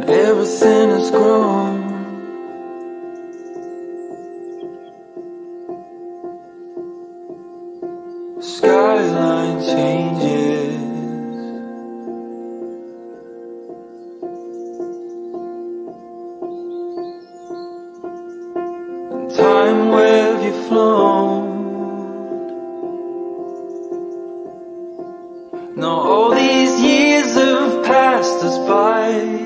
everything has grown. Skyline changes, and time where have you flown? Now all these years have passed us by,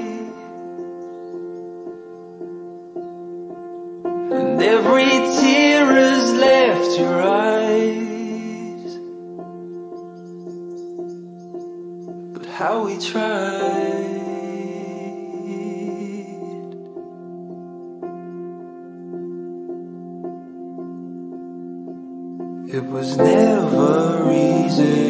and every tear has left your eyes. But how we tried. It was never easy,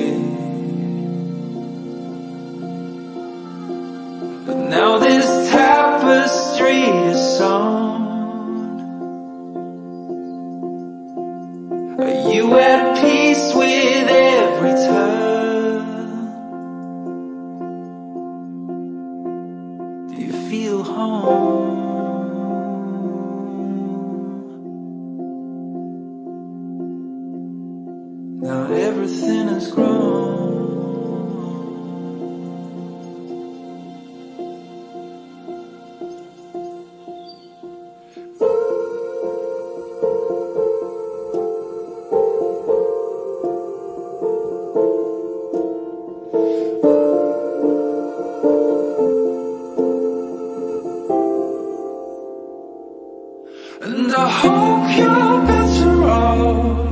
but now this tapestry is sewn. Are you at peace with every turn? Do you feel home? Now everything has grown. And I hope you're better off.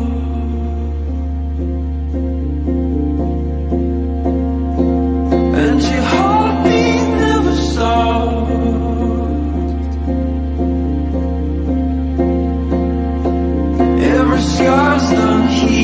And your heartbeat never stopped. Every scar's done healing.